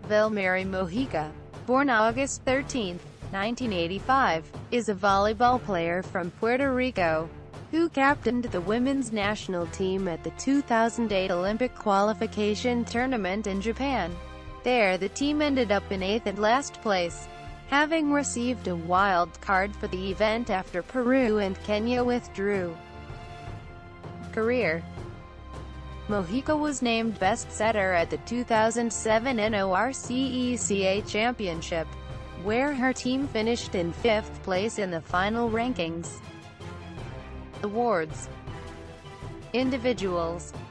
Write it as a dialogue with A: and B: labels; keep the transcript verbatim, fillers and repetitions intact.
A: Vilmarie Mojica, born August thirteenth, nineteen eighty-five, is a volleyball player from Puerto Rico, who captained the women's national team at the two thousand eight Olympic qualification tournament in Japan. There the team ended up in eighth and last place, having received a wild card for the event after Peru and Kenya withdrew. Career. Mojica was named best setter at the two thousand seven NORCECA Championship, where her team finished in fifth place in the final rankings. Awards. Individuals.